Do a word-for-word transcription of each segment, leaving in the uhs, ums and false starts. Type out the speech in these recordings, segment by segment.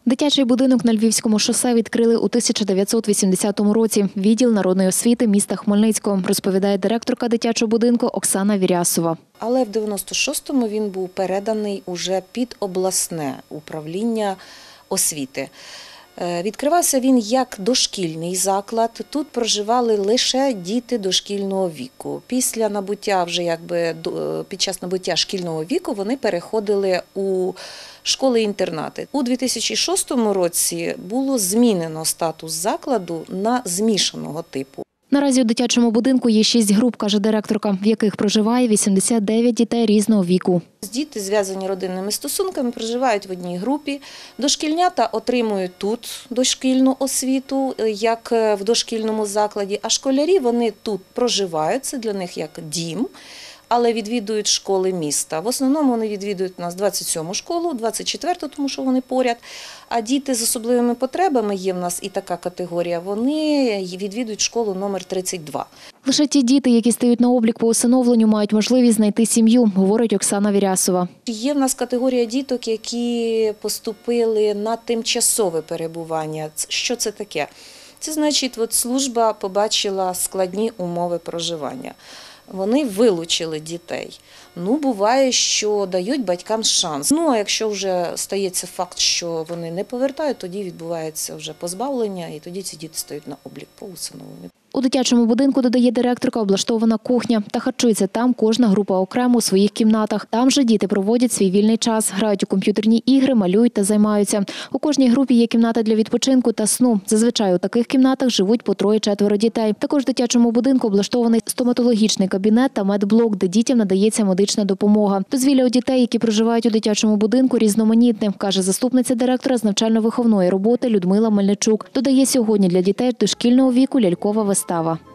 Дитячий будинок на Львівському шосе відкрили у тисяча дев'ятсот вісімдесятому році. Відділ народної освіти міста Хмельницького, розповідає директорка дитячого будинку Оксана Вірясова. Але в дев'яносто шостому він був переданий уже під обласне управління освіти. Відкривався він як дошкільний заклад. Тут проживали лише діти дошкільного віку. Після набуття, вже якби під час набуття шкільного віку, вони переходили у школи-інтернати. У дві тисячі шостому році було змінено статус закладу на змішаного типу. Наразі у дитячому будинку є шість груп, каже директорка, в яких проживає вісімдесят дев'ять дітей різного віку. Діти, зв'язані родинними стосунками, проживають в одній групі. Дошкільнята отримують тут дошкільну освіту, як в дошкільному закладі, а школярі вони тут проживають, це для них як дім, але відвідують школи міста. В основному вони відвідують у нас двадцять сьому школу, двадцять четверту, тому що вони поряд. А діти з особливими потребами, є в нас і така категорія, вони відвідують школу номер тридцять два. Лише ті діти, які стають на облік по усиновленню, мають можливість знайти сім'ю, говорить Оксана Вірясова. Є в нас категорія діток, які поступили на тимчасове перебування. Що це таке? Це значить, от служба побачила складні умови проживання. Вони вилучили дітей. Ну, буває, що дають батькам шанс. Ну, а якщо вже стається факт, що вони не повертають, тоді відбувається вже позбавлення, і тоді ці діти стають на облік по усиновленню. У дитячому будинку, додає директорка, облаштована кухня. Та харчується там кожна група окремо у своїх кімнатах. Там же діти проводять свій вільний час, грають у комп'ютерні ігри, малюють та займаються. У кожній групі є кімната для відпочинку та сну. Зазвичай у таких кімнатах живуть по троє-четверо дітей. Також в дитячому будинку облаштований стоматологічний кабінет та медблок, де дітям надається медична допомога. Дозвілля у дітей, які проживають у дитячому будинку, різноманітне, каже заступниця директора з навчально-виховної роботи Людмила Мельничук. Додає, сьогодні для дітей дошкільного віку лялькова вистава.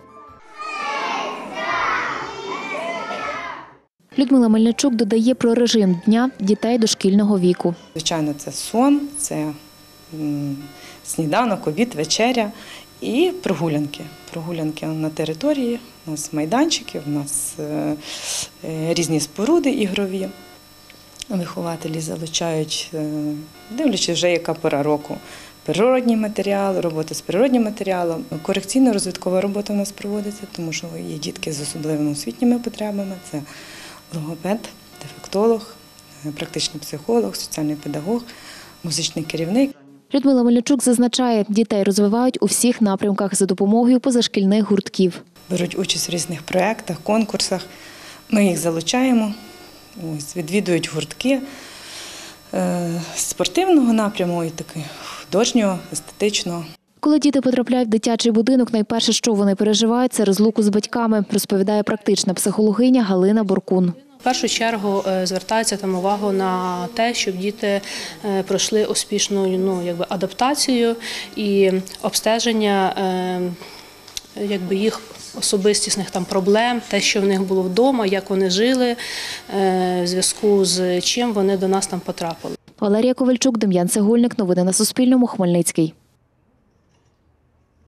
Людмила Мельничук додає про режим дня дітей дошкільного віку. Звичайно, це сон, це сніданок, обід, вечеря і прогулянки. Прогулянки на території, у нас майданчики, у нас різні споруди ігрові. Вихователі залучають, дивлячись вже яка пора року. Природній матеріал, робота з природнім матеріалом. Корекційно-розвиткова робота у нас проводиться, тому що є дітки з особливими освітніми потребами. Це логопед, дефектолог, практичний психолог, соціальний педагог, музичний керівник. Людмила Мельничук зазначає, дітей розвивають у всіх напрямках за допомогою позашкільних гуртків. Беруть участь в різних проєктах, конкурсах. Ми їх залучаємо, ось, відвідують гуртки спортивного напряму і таких художнього, естетичного. Коли діти потрапляють в дитячий будинок, найперше, що вони переживають, це розлуку з батьками, розповідає практична психологиня Галина Боркун. В першу чергу звертається там увагу на те, щоб діти пройшли успішну ну, якби, адаптацію і обстеження якби, їх особистісних там проблем, те, що в них було вдома, як вони жили, в зв'язку з чим вони до нас там потрапили. Валерія Ковальчук, Дем'ян Цегольник. Новини на Суспільному. Хмельницький.